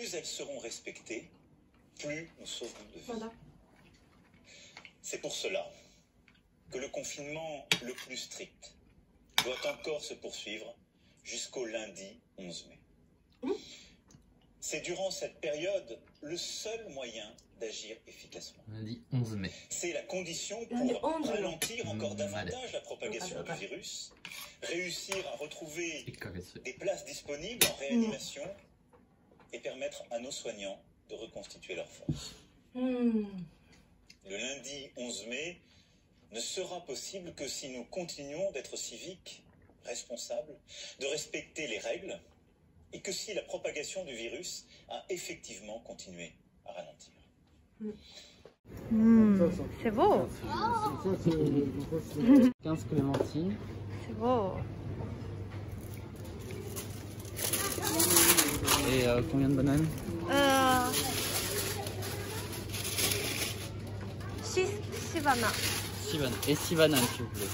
plus elles seront respectées, plus nous sauverons de vies. Voilà. C'est pour cela que le confinement le plus strict doit encore se poursuivre jusqu'au lundi 11 mai. C'est durant cette période le seul moyen d'agir efficacement. Lundi 11 mai. C'est la condition Lundi pour 11 mai. ralentir encore davantage la propagation du virus, réussir à retrouver des places disponibles en réanimation et permettre à nos soignants de reconstituer leurs forces. Le lundi 11 mai ne sera possible que si nous continuons d'être civiques, responsables, de respecter les règles, et que si la propagation du virus a effectivement continué à ralentir. C'est beau. 15 clémentines. C'est beau. Et combien de bananes? 6 bananes. 6 bananes. Et 6 bananes, s'il vous plaît.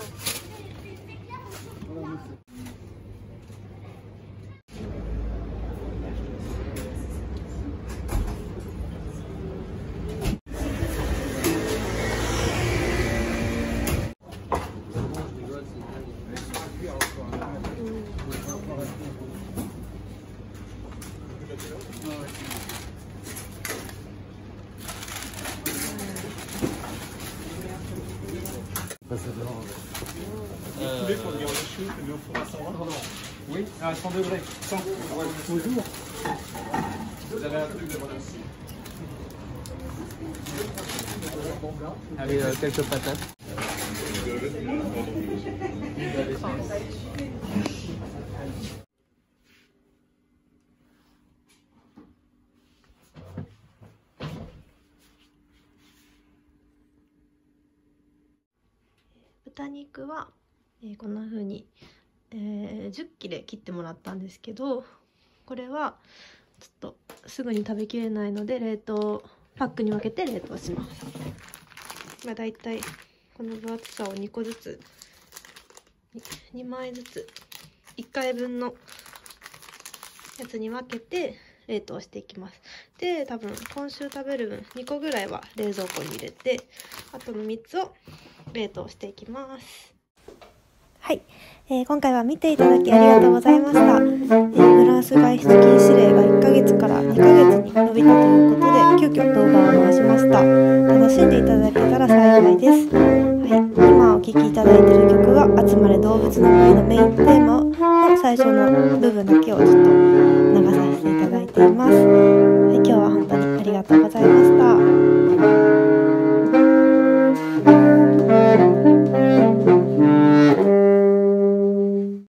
Pour venir au chaud, mais au four à 120. Oui, à 100 degrés. 100. Ouais, bonjour. Vous avez un truc de voilà aussi. Allez, quelques patates. 豚肉は、こんな風に、10切れ切ってもらったんですけど、これはちょっとすぐに食べきれないので冷凍パックに分けて冷凍します。まあ、だいたいこの分厚さを2個ずつ2枚ずつ1回分のやつに分けて冷凍していきます。で、多分今週食べる分2個ぐらいは冷蔵庫に入れて、あとの3つを冷凍していきます。はい、今回は見ていただきありがとうございました。フランス外出禁止令が1ヶ月から2ヶ月に伸びたということで、急遽動画を回しました。楽しんでいただけたら幸いです。はい、今お聴きいただいている曲は「集まれ動物の森」のメインテーマの最初の部分だけをちょっと流させていただいています。はい、今日は本当にありがとうございます。